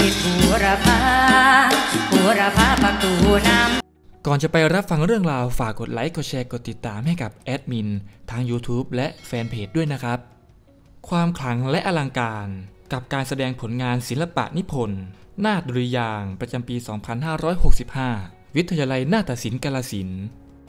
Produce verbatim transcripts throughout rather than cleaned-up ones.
ทิศบูรพาบูรพาประตูน้ำก่อนจะไปรับฟังเรื่องราวฝากกดไลค์กดแชร์กดติดตามให้กับแอดมินทาง YouTube และแฟนเพจด้วยนะครับความขลังและอลังการกับการแสดงผลงานศิลปะนิพนธ์นาฏดุริยางค์ประจำปี สองพันห้าร้อยหกสิบห้า วิทยาลัยนาฏศิลป์กาฬสินธุ์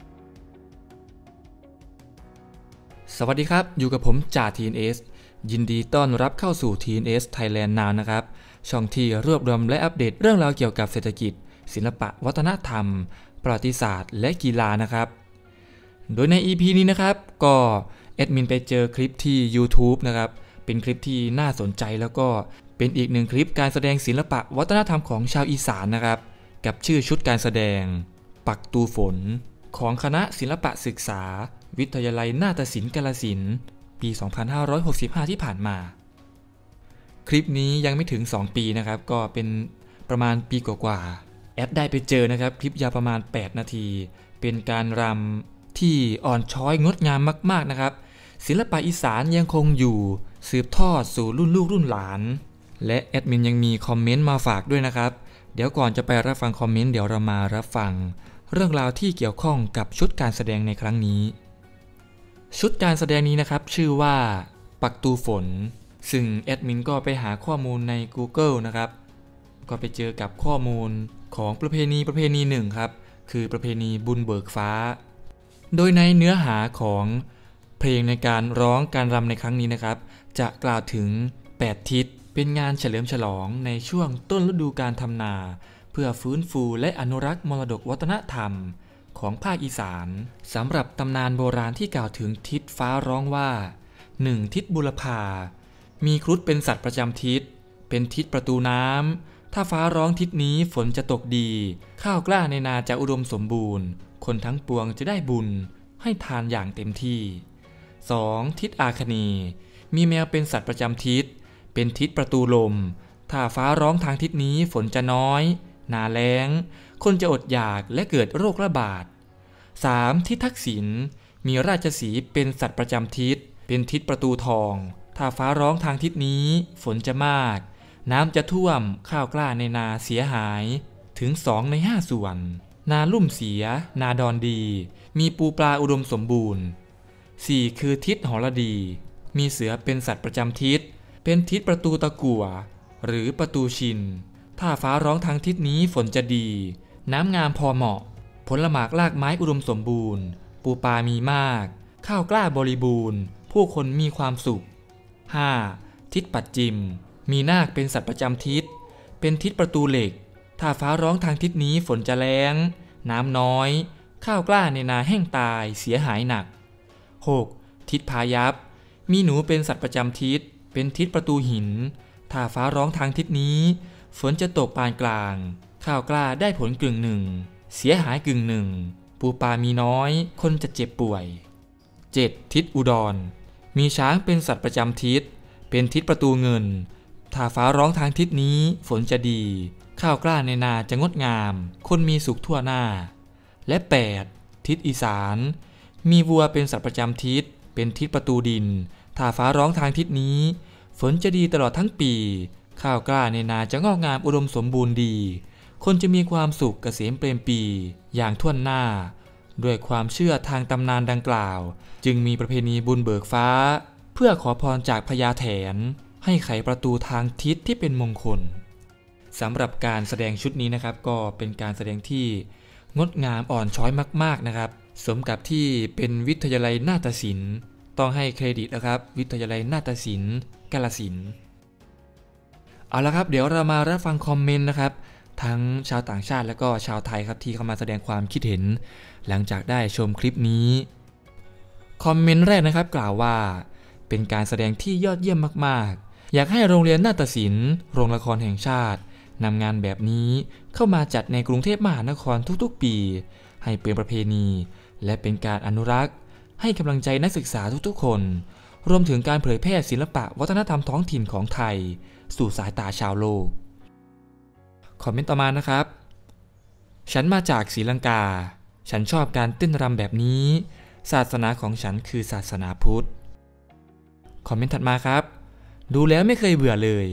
สวัสดีครับอยู่กับผมจ่า ที เอ็น เอส ยินดีต้อนรับเข้าสู่ ที เอ็น เอส Thailand Now นะครับช่องที่รวบรวมและอัปเดตเรื่องราวเกี่ยวกับเศรษฐกิจศิลปะวัฒนธรรมประวัติศาสตร์และกีฬานะครับโดยใน อี พี นี้นะครับก็แอดมินไปเจอคลิปที่ YouTube นะครับเป็นคลิปที่น่าสนใจแล้วก็เป็นอีกหนึ่งคลิปการแสดงศิลปะวัฒนธรรมของชาวอีสานนะครับกับชื่อชุดการแสดงปักตูฝนของคณะศิลปะศึกษาวิทยาลัยนาฏศิลป์กาฬสินธุ์ปี สองพันห้าร้อยหกสิบห้า ที่ผ่านมาคลิปนี้ยังไม่ถึงสองปีนะครับก็เป็นประมาณปีกว่าๆแอดได้ไปเจอนะครับคลิปยาวประมาณแปดนาทีเป็นการรำที่อ่อนช้อยงดงามมากๆนะครับศิลปะอีสานยังคงอยู่สืบทอดสู่รุ่นลูกรุ่นหลานและแอดมินยังมีคอมเมนต์มาฝากด้วยนะครับเดี๋ยวก่อนจะไปรับฟังคอมเมนต์เดี๋ยวเรามารับฟังเรื่องราวที่เกี่ยวข้องกับชุดการแสดงในครั้งนี้ชุดการแสดงนี้นะครับชื่อว่าปักตูฝนซึ่งแอดมินก็ไปหาข้อมูลใน Google นะครับก็ไปเจอกับข้อมูลของประเพณีประเพณีหนึ่งครับคือประเพณีบุญเบิกฟ้าโดยในเนื้อหาของเพลงในการร้องการรำในครั้งนี้นะครับจะกล่าวถึงแปดทิศเป็นงานเฉลิมฉลองในช่วงต้นฤดูการทำนาเพื่อฟื้นฟูและอนุรักษ์มรดกวัฒนธรรมของภาคอีสานสำหรับตำนานโบราณที่กล่าวถึงทิศฟ้าร้องว่าหนึ่งทิศบุรพามีครุฑเป็นสัตว์ประจำทิศเป็นทิศประตูน้ำถ้าฟ้าร้องทิศนี้ฝนจะตกดีข้าวกล้าในนาจะอุดมสมบูรณ์คนทั้งปวงจะได้บุญให้ทานอย่างเต็มที่ สอง. ทิศอาคเนย์มีแมวเป็นสัตว์ประจำทิศเป็นทิศประตูลมถ้าฟ้าร้องทางทิศนี้ฝนจะน้อยนาแล้งคนจะอดอยากและเกิดโรคระบาด สาม. ทิศทักษิณมีราชสีห์เป็นสัตว์ประจำทิศเป็นทิศประตูทองถ้าฟ้าร้องทางทิศนี้ฝนจะมากน้ำจะท่วมข้าวกล้าในนาเสียหายถึงสองในห้าส่วนนาลุ่มเสียนาดอนดีมีปูปลาอุดมสมบูรณ์ สี่. คือทิศหรดีมีเสือเป็นสัตว์ประจำทิศเป็นทิศประตูตะกั่วหรือประตูชินถ้าฟ้าร้องทางทิศนี้ฝนจะดีน้ำงามพอเหมาะผลหมากรากไม้อุดมสมบูรณ์ปูปลามีมากข้าวกล้าบริบูรณ์ผู้คนมีความสุข ห้า. ทิศปัจจิมมีนาคเป็นสัตว์ประจำทิศเป็นทิศประตูเหล็กถ้าฟ้าร้องทางทิศนี้ฝนจะแล้งน้ำน้อยข้าวกล้าในนาแห้งตายเสียหายหนัก หก. ทิศพายัพมีหนูเป็นสัตว์ประจำทิศเป็นทิศประตูหินถ้าฟ้าร้องทางทิศนี้ฝนจะตกปานกลางข้าวกล้าได้ผลกึ่งหนึ่งเสียหายกึ่งหนึ่งปูปลามีน้อยคนจะเจ็บป่วย เจ็ด. ทิศอุดรมีช้างเป็นสัตว์ประจำทิศเป็นทิศประตูเงินถ้าฟ้าร้องทางทิศนี้ฝนจะดีข้าวกล้าในนาจะงดงามคนมีสุขทั่วหน้าและ แปด. ทิศอีสานมีวัวเป็นสัตว์ประจำทิศเป็นทิศประตูดินถ้าฟ้าร้องทางทิศนี้ฝนจะดีตลอดทั้งปีข้าวกล้าในนาจะงอกงามอุดมสมบูรณ์ดีคนจะมีความสุขเกษมเปรมปีอย่างทั่วหน้าด้วยความเชื่อทางตำนานดังกล่าวจึงมีประเพณีบุญเบิกฟ้าเพื่อขอพรจากพญาแถนให้ไขประตูทางทิศที่เป็นมงคลสำหรับการแสดงชุดนี้นะครับก็เป็นการแสดงที่งดงามอ่อนช้อยมากๆนะครับสมกับที่เป็นวิทยาลัยนาฏศิลป์ต้องให้เครดิตนะครับวิทยาลัยนาฏศิลป์กาฬสินธุ์เอาละครับเดี๋ยวเรามารับฟังคอมเมนต์นะครับทั้งชาวต่างชาติและก็ชาวไทยครับที่เข้ามาแสดงความคิดเห็นหลังจากได้ชมคลิปนี้คอมเมนต์แรกนะครับกล่าวว่าเป็นการแสดงที่ยอดเยี่ยมมากๆอยากให้โรงเรียนนาฏศิลป์โรงละครแห่งชาตินำงานแบบนี้เข้ามาจัดในกรุงเทพมหานครทุกๆปีให้เป็นประเพณีและเป็นการอนุรักษ์ให้กำลังใจนักศึกษาทุกๆคนรวมถึงการเผยแพร่ศิลปะวัฒนธรรมท้องถิ่นของไทยสู่สายตาชาวโลกคอมเมนต์ต่อมานะครับฉันมาจากศรีลังกาฉันชอบการเต้นรำแบบนี้ศาสนาของฉันคือศาสนาพุทธคอมเมนต์ถัดมาครับดูแล้วไม่เคยเบื่อเลย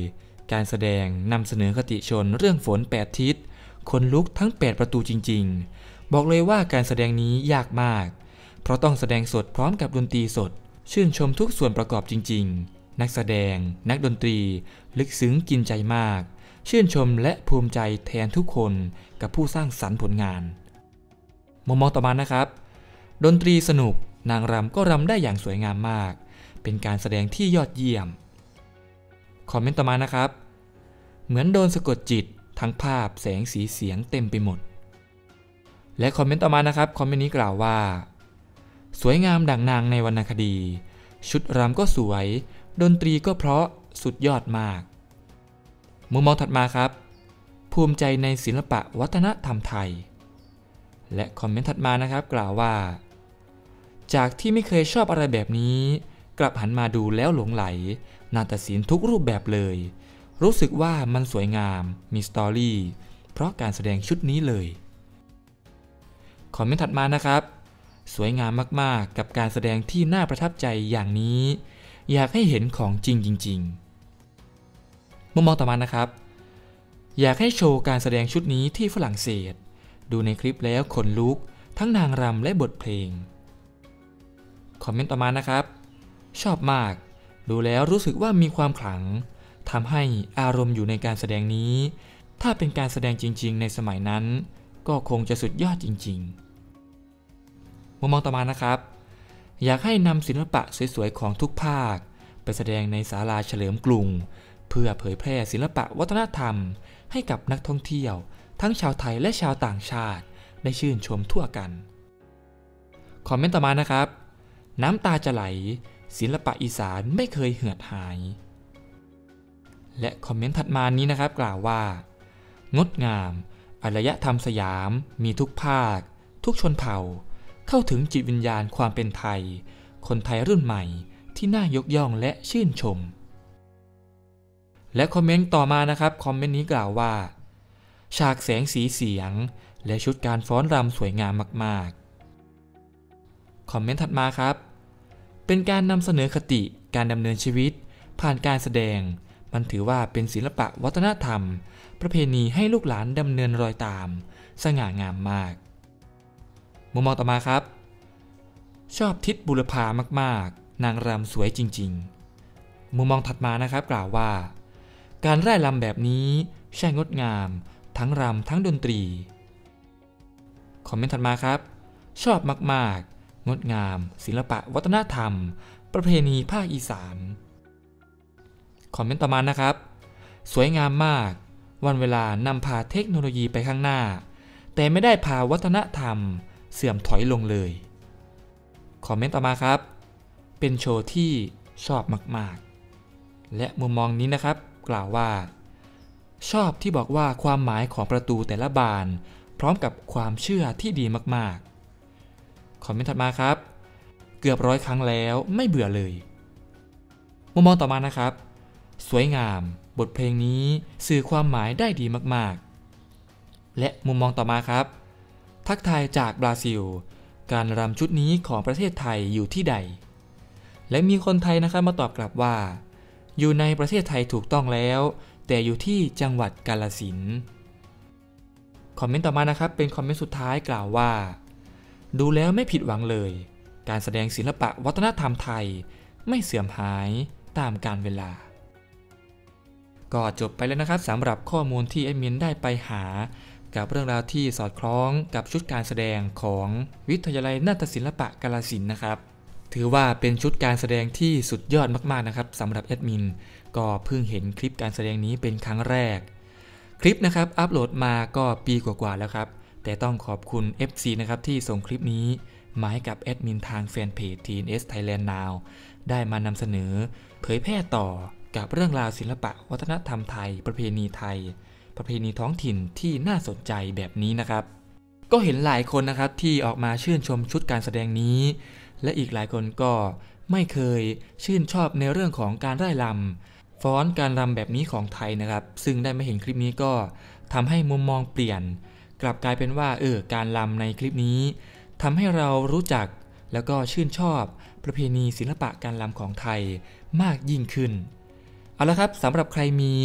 การแสดงนำเสนอคติชนเรื่องฝนแปดทิศขนลุกทั้งแปดประตูจริงๆบอกเลยว่าการแสดงนี้ยากมากเพราะต้องแสดงสดพร้อมกับดนตรีสดชื่นชมทุกส่วนประกอบจริงๆนักแสดงนักดนตรีลึกซึ้งกินใจมากชื่นชมและภูมิใจแทนทุกคนกับผู้สร้างสรรค์ผลงานมุมมองต่อมานะครับดนตรีสนุกนางรำก็รำได้อย่างสวยงามมากเป็นการแสดงที่ยอดเยี่ยมคอมเมนต์ต่อมานะครับเหมือนโดนสะกดจิตทั้งภาพแสงสีเสียงเต็มไปหมดและคอมเมนต์ต่อมานะครับคอมเมนต์นี้กล่าวว่าสวยงามดั่งนางในวรรณคดีชุดรำก็สวยดนตรีก็เพราะสุดยอดมากมุมมองถัดมาครับภูมิใจในศิลปะวัฒนธรรมไทยและคอมเมนต์ถัดมานะครับกล่าวว่าจากที่ไม่เคยชอบอะไรแบบนี้กลับหันมาดูแล้วหลงไหลนาฏศิลป์ทุกรูปแบบเลยรู้สึกว่ามันสวยงามมีสตอรี่เพราะการแสดงชุดนี้เลยคอมเมนต์ถัดมานะครับสวยงามมากๆกับการแสดงที่น่าประทับใจอย่างนี้อยากให้เห็นของจริงจริงๆมุมมองต่อมานะครับอยากให้โชว์การแสดงชุดนี้ที่ฝรั่งเศสดูในคลิปแล้วขนลุกทั้งนางรำและบทเพลงคอมเมนต์ต่อมานะครับชอบมากดูแล้วรู้สึกว่ามีความขลังทำให้อารมณ์อยู่ในการแสดงนี้ถ้าเป็นการแสดงจริงๆในสมัยนั้นก็คงจะสุดยอดจริงๆมุมมองต่อมานะครับอยากให้นำศิลปะสวยๆของทุกภาคไปแสดงในศาลาเฉลิมกรุงเพื่อเผยแพร่ศิลปะวัฒนธรรมให้กับนักท่องเที่ยวทั้งชาวไทยและชาวต่างชาติได้ชื่นชมทั่วกันคอมเมนต์ต่อมานะครับน้ำตาจะไหลศิลปะอีสานไม่เคยเหือดหายและคอมเมนต์ถัดมานี้นะครับกล่าวว่างดงามอารยธรรมสยามมีทุกภาคทุกชนเผ่าเข้าถึงจิตวิญญาณความเป็นไทยคนไทยรุ่นใหม่ที่น่ายกย่องและชื่นชมและคอมเมนต์ต่อมานะครับคอมเมนต์นี้กล่าวว่าฉากแสงสีเสียงและชุดการฟ้อนรำสวยงามมากๆคอมเมนต์ถัดมาครับเป็นการนำเสนอคติการดำเนินชีวิตผ่านการแสดงมันถือว่าเป็นศิลปะวัฒนธรรมประเพณีให้ลูกหลานดำเนินรอยตามสง่างามมากมุมมองต่อมาครับชอบทิศบุรพามากๆนางรำสวยจริงๆมุมมองถัดมานะครับกล่าวว่าการร่ายรำแบบนี้ใช่งดงามทั้งรำทั้งดนตรีคอมเมนต์ถัดมาครับชอบมากๆงดงามศิลปะวัฒนธรรมประเพณีภาคอีสานคอมเมนต์ต่อมานะครับสวยงามมากวันเวลานำพาเทคโนโลยีไปข้างหน้าแต่ไม่ได้พาวัฒนธรรมเสื่อมถอยลงเลยคอมเมนต์ต่อมาครับเป็นโชว์ที่ชอบมากๆและมุมมองนี้นะครับกล่าวว่าชอบที่บอกว่าความหมายของประตูแต่ละบานพร้อมกับความเชื่อที่ดีมากๆคอมเมนต์ถัดมาครับเกือบร้อยครั้งแล้วไม่เบื่อเลยมุมมองต่อมานะครับสวยงามบทเพลงนี้สื่อความหมายได้ดีมากๆและมุมมองต่อมาครับทักทายจากบราซิลการรำชุดนี้ของประเทศไทยอยู่ที่ใดและมีคนไทยนะครับมาตอบกลับว่าอยู่ในประเทศไทยถูกต้องแล้วแต่อยู่ที่จังหวัดกาฬสินธุ์คอมเมนต์ต่อมานะครับเป็นคอมเมนต์สุดท้ายกล่าวว่าดูแล้วไม่ผิดหวังเลยการแสดงศิลปะวัฒนธรรมไทยไม่เสื่อมหายตามกาลเวลาก็จบไปแล้วนะครับสำหรับข้อมูลที่แอดมินได้ไปหากับเรื่องราวที่สอดคล้องกับชุดการแสดงของวิทยาลัยนาฏศิลปะกาฬสินธุ์นะครับถือว่าเป็นชุดการแสดงที่สุดยอดมากๆนะครับสำหรับแอดมินก็เพิ่งเห็นคลิปการแสดงนี้เป็นครั้งแรกคลิปนะครับอัปโหลดมาก็ปีกว่าๆแล้วครับแต่ต้องขอบคุณ เอฟ ซี นะครับที่ส่งคลิปนี้มาให้กับแอดมินทางแฟนเพจ ที เอ็น เอส Thailand Now ได้มานำเสนอเผยแพร่ต่อกับเรื่องราวศิลปะวัฒนธรรมไทยประเพณีไทยประเพณีท้องถิ่นที่น่าสนใจแบบนี้นะครับก็เห็นหลายคนนะครับที่ออกมาชื่นชมชุดการแสดงนี้และอีกหลายคนก็ไม่เคยชื่นชอบในเรื่องของการร่ายรำฟ้อนการรำแบบนี้ของไทยนะครับซึ่งได้มาเห็นคลิปนี้ก็ทำให้มุมมองเปลี่ยนกลับกลายเป็นว่าเออการรำในคลิปนี้ทำให้เรารู้จักแล้วก็ชื่นชอบประเพณีศิลปะการรำของไทยมากยิ่งขึ้นเอาละครับสำหรับใครมี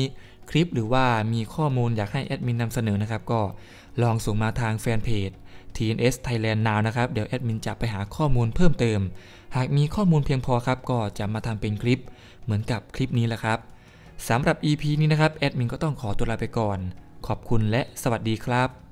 คลิปหรือว่ามีข้อมูลอยากให้แอดมินนำเสนอนะครับก็ลองส่งมาทางแฟนเพจ ที เอ็น เอส Thailand Now นะครับเดี๋ยวแอดมินจะไปหาข้อมูลเพิ่มเติมหากมีข้อมูลเพียงพอครับก็จะมาทำเป็นคลิปเหมือนกับคลิปนี้แหละครับสำหรับ อี พี นี้นะครับแอดมินก็ต้องขอตัวลาไปก่อนขอบคุณและสวัสดีครับ